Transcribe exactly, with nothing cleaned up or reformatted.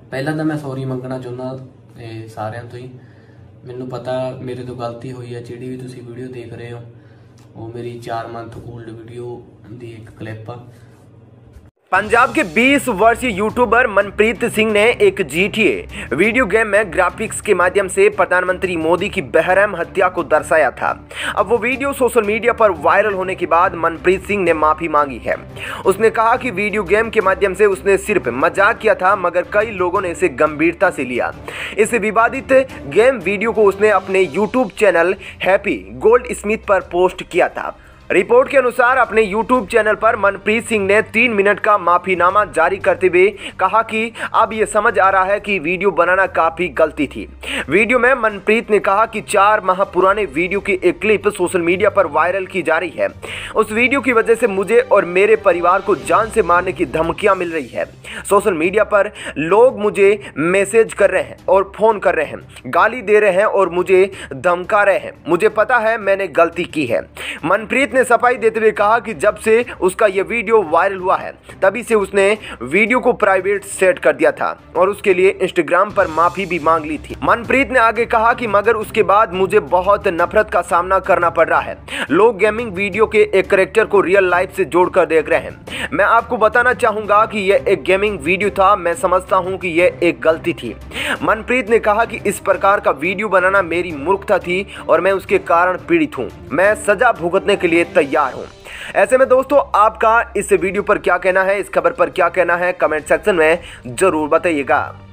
ਪਹਿਲਾਂ ਤਾਂ ਮੈਂ ਸੌਰੀ ਮੰਗਣਾ ਚਾਹੁੰਦਾ ਇਹ ਸਾਰਿਆਂ ਤੋਂ ਹੀ। ਮੈਨੂੰ ਪਤਾ ਮੇਰੇ ਤੋਂ ਗਲਤੀ ਹੋਈ ਹੈ। ਜਿਹੜੀ ਵੀ ਤੁਸੀਂ ਵੀਡੀਓ ਦੇਖ ਰਹੇ ਹੋ ਉਹ ਮੇਰੀ ਚਾर ਮੰਥ ओल्ड ਵੀਡੀਓ ਦੀ ਇੱਕ ਕਲਿੱਪ ਆ। पंजाब के बीस वर्षीय यूट्यूबर मनप्रीत सिंह ने एक जीटीए वीडियो गेम में ग्राफिक्स के माध्यम से प्रधानमंत्री मोदी की बेरहम हत्या को दर्शाया था। अब वो वीडियो सोशल मीडिया पर वायरल होने के बाद मनप्रीत सिंह ने माफी मांगी है। उसने कहा कि वीडियो गेम के माध्यम से उसने सिर्फ मजाक किया था, मगर कई लोगों ने इसे गंभीरता से लिया। इस विवादित गेम वीडियो को उसने अपने YouTube channel Happy Goldsmith पर पोस्ट किया था। रिपोर्ट के अनुसार अपने यूट्यूब चैनल पर मनप्रीत सिंह ने तीन मिनट का माफीनामा जारी करते हुए कहा कि अब ये समझ आ रहा है कि वीडियो बनाना काफ़ी गलती थी। वीडियो में मनप्रीत ने कहा कि चार माह पुराने वीडियो की एक क्लिप सोशल मीडिया पर वायरल की जा रही है। उस वीडियो की वजह से मुझे और मेरे परिवार को जान से मारने की धमकियां मिल रही है। सोशल मीडिया पर लोग मुझे मैसेज कर रहे हैं और फ़ोन कर रहे हैं, गाली दे रहे हैं और मुझे धमका रहे हैं। मुझे पता है मैंने गलती की है। मनप्रीत ने सफाई देते हुए कहा कि जब से उसका यह वीडियो वायरल हुआ है तभी से उसने वीडियो को प्राइवेट सेट कर दिया था और उसके लिए इंस्टाग्राम पर माफी भी मांग ली थी। मनप्रीत ने आगे कहा कि मगर उसके बाद मुझे बहुत नफरत का सामना करना पड़ रहा है। लोग गेमिंग वीडियो के एक कैरेक्टर को रियल लाइफ से जोड़कर देख रहे हैं। मैं आपको बताना चाहूंगा कि यह एक गेमिंग वीडियो था। मैं समझता हूं कि यह एक गलती थी। मनप्रीत ने कहा कि इस प्रकार का वीडियो बनाना मेरी मूर्खता थी और मैं उसके कारण पीड़ित हूं। मैं सजा भुगतने के लिए तैयार हूं। ऐसे में दोस्तों आपका इस वीडियो पर क्या कहना है, इस खबर पर क्या कहना है, कमेंट सेक्शन में जरूर बताइएगा।